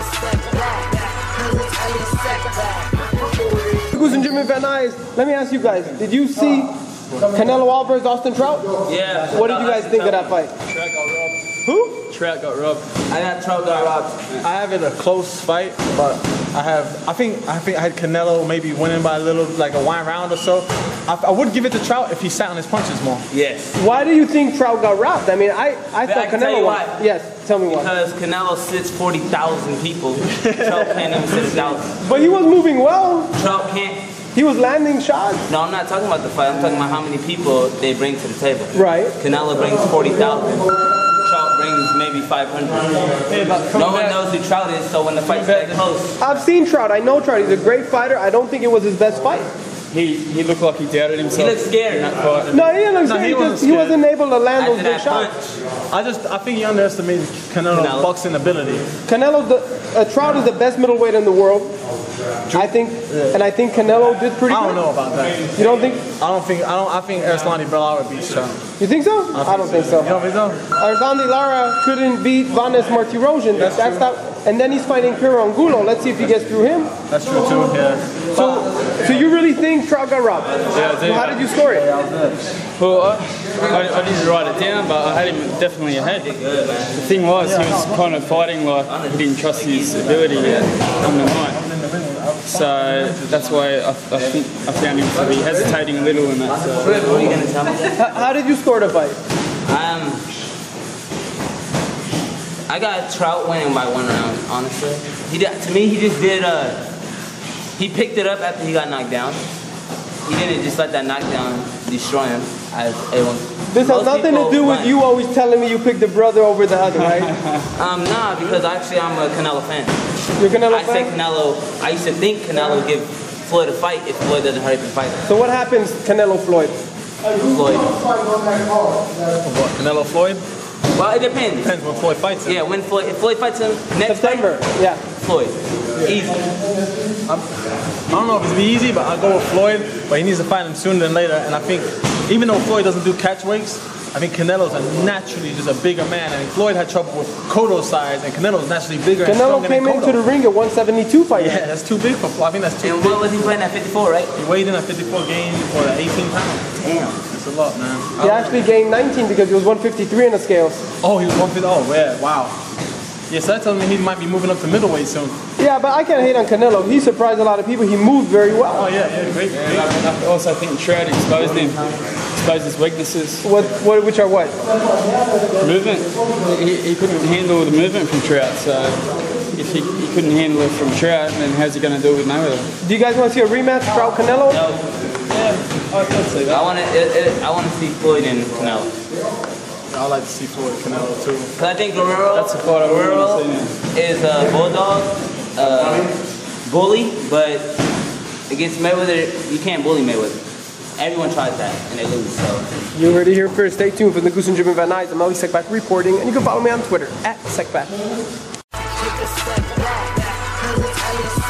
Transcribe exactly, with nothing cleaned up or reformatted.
Goose and Jimmy Van Nuys, let me ask you guys, did you see Canelo Alvarez, Austin Trout? Yeah. What did you guys think of that fight? Trout got robbed. Who? Trout got robbed. I got Trout got robbed. I have it a close fight, but I have. I think. I think I had Canelo maybe winning by a little, like a one round or so. I, I would give it to Trout if he sat on his punches more. Yes. Why do you think Trout got robbed? I mean, I I But thought I can Canelo tell you won. why. Yes, tell me why. Because Canelo sits forty thousand people. Trout can't even sit a thousand. But he was moving well. Trout can't. He was landing shots. No, I'm not talking about the fight. I'm talking about how many people they bring to the table. Right. Canelo brings forty thousand. Trout brings maybe five hundred. Hey, but no one knows who Trout is, so when the fight's that close. I've seen Trout. I know Trout. He's a great fighter. I don't think it was his best fight. He he looked like he doubted himself. He looked scared. in that fight. No, he didn't look No, scared. he He, wasn't just, he scared. wasn't able to land After those big that shots. punch, I just I think he underestimated Canelo's Canelo. boxing ability. Canelo's the uh, Trout is the best middleweight in the world. I think, and I think Canelo did pretty I good. don't know about that. You don't think? I don't think I don't I think Eslani Bellara beats Trout. You think so? I don't think so. You don't think so? Arzandi Lara couldn't beat Vanes Martirosyan. That's, That's not. And then he's fighting Kiro Angulo. Let's see if he gets through him. That's true too. Yeah. So, so you really think Trout got robbed? Yeah, I do. So how did you score it? Well, I, I, I didn't write it down, but I had him definitely ahead. The thing was, he was kind of fighting like he didn't trust his ability yet on the night. So that's why I, I think I found him to be hesitating a little in that. So. what are you gonna tell me? How, how did you score the fight? Um, I got Trout winning by one round. Honestly, he did, to me he just did. Uh, he picked it up after he got knocked down. He didn't just let that knockdown destroy him. As everyone. This has nothing to do with you always telling me you picked the brother over the other, right? Um, nah, because actually I'm a Canelo fan. You're a Canelo I fan? say Canelo. I used to think Canelo would give Floyd a fight if Floyd doesn't hurry up and fight him. So what happens, Canelo Floyd? Floyd. What, Canelo Floyd? Well, it depends. Depends when Floyd fights him. Yeah, when Floyd, if Floyd fights him next September. fight, Yeah. Floyd. Easy. I'm, I don't know if it's be easy, but I'll go with Floyd. But he needs to fight him sooner than later. And I think, even though Floyd doesn't do catch weights, I think Canelo's a naturally just a bigger man. I mean, Floyd had trouble with Cotto's size, and Canelo's naturally bigger. Canelo and came than into the ring at one seventy-two fighting. Yeah, that's too big for Floyd. I think that's too And big. what was he fighting at fifty-four, right? He weighed in at fifty-four games for eighteen pounds. Damn. That's a lot, man. He actually gained nineteen because he was one fifty-three in the scales. Oh, he was one fifty. Oh, yeah, wow. Yeah, so that tells me he might be moving up to middleweight soon. Yeah, but I can't hate on Canelo. He surprised a lot of people. He moved very well. Oh, yeah, yeah, great. great. I also think Trout exposed him, exposed his weaknesses. What, what, which are what? Movement. He, he couldn't handle the movement from Trout, so if he, he couldn't handle it from Trout, then how's he going to do it with Mayweather? Do you guys want to see a rematch, Trout Canelo? No. Yeah, I'd say I that. want to. I want to see Floyd and Canelo. I like to see Floyd Canelo too. Cause I think Guerrero, That's the fight I Guerrero want to see is a bulldog, uh, bully, but against Mayweather, you can't bully Mayweather. Everyone tries that and they lose. So. You heard it here first. Stay tuned for the Goose and Jimmy Van Nuys. I'm Ellie Sekback reporting, and you can follow me on Twitter at Sekback.